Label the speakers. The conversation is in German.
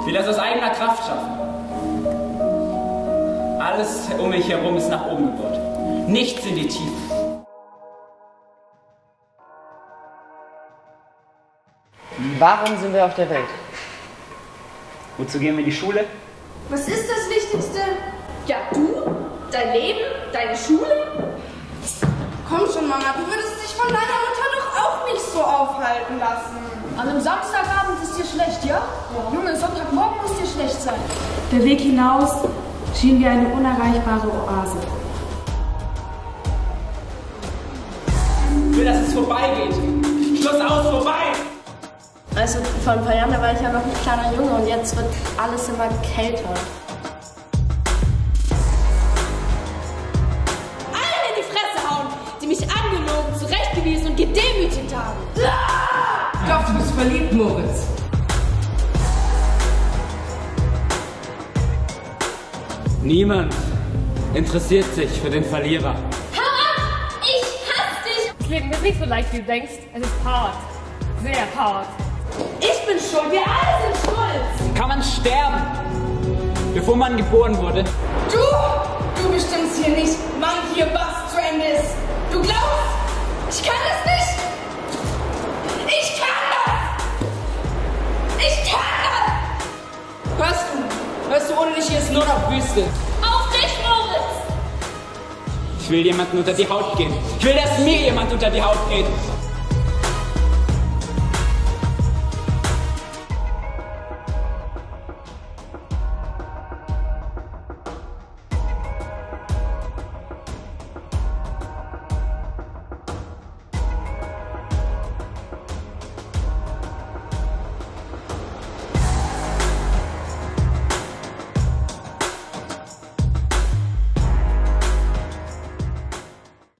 Speaker 1: Ich will das aus eigener Kraft schaffen. Alles um mich herum ist nach oben gebaut. Nichts in die Tiefe.
Speaker 2: Warum sind wir auf der Welt?
Speaker 1: Wozu gehen wir in die Schule?
Speaker 3: Was ist das Wichtigste? Ja, du? Dein Leben? Deine Schule?
Speaker 4: Komm schon, Mama, du würdest dich von deiner Mutter doch auch nicht so aufhalten lassen.
Speaker 3: An einem Samstagabend ist dir schlecht, ja? Junge, Sonntagmorgen muss dir schlecht sein.
Speaker 5: Der Weg hinaus schien wie eine unerreichbare Oase.
Speaker 1: Ich will, dass es vorbeigeht. Schluss aus, vorbei!
Speaker 3: Also vor ein paar Jahren, da war ich ja noch ein kleiner Junge und jetzt wird alles immer kälter.
Speaker 6: Allen in die Fresse hauen, die mich angelogen, zurechtgewiesen und gedemütigt haben.
Speaker 2: Ich glaube, du bist verliebt, Moritz.
Speaker 1: Niemand interessiert sich für den Verlierer.
Speaker 6: Hau ab! Ich hasse dich!
Speaker 7: Das Leben ist nicht so leicht, wie du denkst. Es ist hart. Sehr hart.
Speaker 6: Ich bin schuld, wir alle sind schuld!
Speaker 1: Kann man sterben, bevor man geboren wurde?
Speaker 4: Du bestimmst hier nicht, wann hier was zu Ende ist. Du glaubst, ich kann das nicht? Ich kann das! Ich kann das!
Speaker 2: Hörst du, ohne dich hier ist nur noch Wüste.
Speaker 6: Auf dich, Moritz!
Speaker 1: Ich will jemanden unter die Haut gehen. Ich will, dass mir jemand unter die Haut geht.